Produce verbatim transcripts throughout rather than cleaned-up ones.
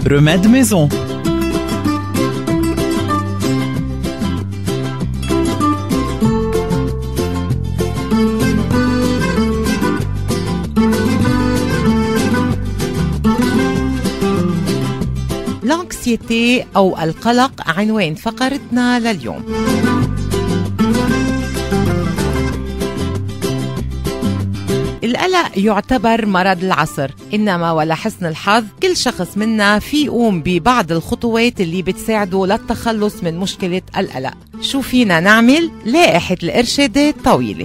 Remède maison. الانكسيتي أو القلق عنوان فقرتنا لليوم. القلق يعتبر مرض العصر، إنما ولحسن الحظ كل شخص منا في يقوم ببعض الخطوات اللي بتساعده للتخلص من مشكلة القلق. شو فينا نعمل؟ لائحة الإرشادات طويلة.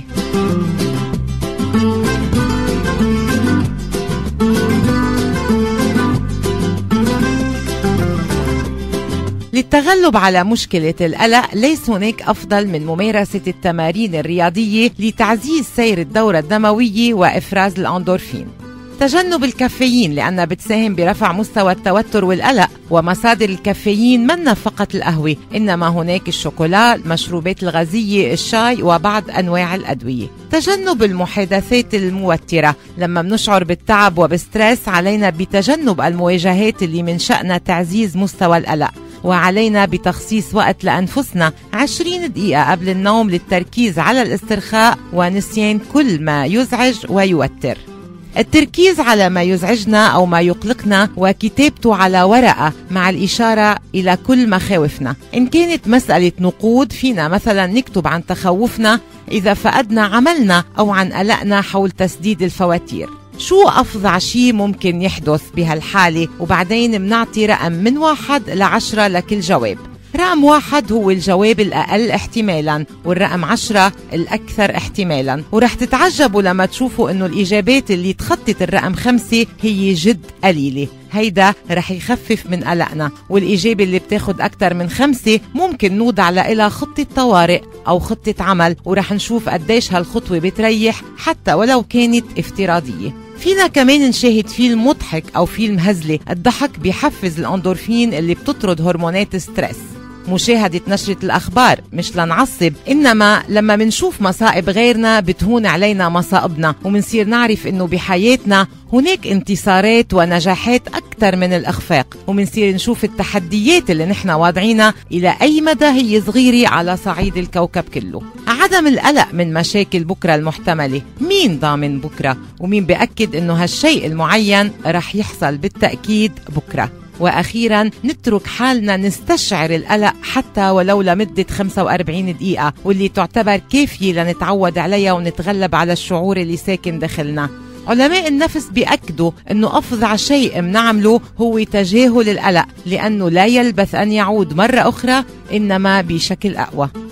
للتغلب على مشكلة القلق ليس هناك أفضل من ممارسة التمارين الرياضية لتعزيز سير الدورة الدموية وإفراز الأندورفين. تجنب الكافيين لأنها بتساهم برفع مستوى التوتر والقلق، ومصادر الكافيين منا فقط القهوة، إنما هناك الشوكولا، المشروبات الغازية، الشاي وبعض أنواع الأدوية. تجنب المحادثات الموترة، لما منشعر بالتعب وبستريس علينا بتجنب المواجهات اللي من شأنها تعزيز مستوى القلق، وعلينا بتخصيص وقت لأنفسنا عشرين دقيقة قبل النوم للتركيز على الاسترخاء ونسيان كل ما يزعج ويوتر. التركيز على ما يزعجنا أو ما يقلقنا وكتابته على ورقة مع الإشارة إلى كل مخاوفنا. إن كانت مسألة نقود فينا مثلا نكتب عن تخوفنا إذا فقدنا عملنا أو عن قلقنا حول تسديد الفواتير. شو أفظع شي ممكن يحدث بهالحالة؟ وبعدين منعطي رقم من واحد لعشرة لكل جواب. رقم واحد هو الجواب الأقل احتمالا، والرقم عشرة الأكثر احتمالا. ورح تتعجبوا لما تشوفوا إنه الإجابات اللي تخطت الرقم خمسة هي جد قليلة. هيدا رح يخفف من قلقنا. والإجابة اللي بتاخد أكتر من خمسة ممكن نوضع لها خطة طوارئ أو خطة عمل، ورح نشوف قديش هالخطوة بتريح حتى ولو كانت افتراضية. فينا كمان نشاهد فيلم مضحك أو فيلم هزلي. الضحك بيحفز الأندورفين اللي بتطرد هرمونات ستريس. مشاهدة نشرة الأخبار مش لنعصب، إنما لما منشوف مصائب غيرنا بتهون علينا مصائبنا، ومنصير نعرف إنه بحياتنا هناك انتصارات ونجاحات أكثر من الإخفاق، ومنصير نشوف التحديات اللي نحن واضعينها إلى أي مدى هي صغيرة على صعيد الكوكب كله. عدم القلق من مشاكل بكرة المحتملة. مين ضامن بكرة؟ ومين بأكد إنه هالشيء المعين رح يحصل بالتأكيد بكرة؟ وأخيرا نترك حالنا نستشعر القلق حتى ولو لمدة خمسة وأربعين دقيقة، واللي تعتبر كافية لنتعود عليها ونتغلب على الشعور اللي ساكن داخلنا. علماء النفس بيأكدوا أنه أفظع شيء منعمله هو تجاهل القلق، لأنه لا يلبث أن يعود مرة أخرى، إنما بشكل أقوى.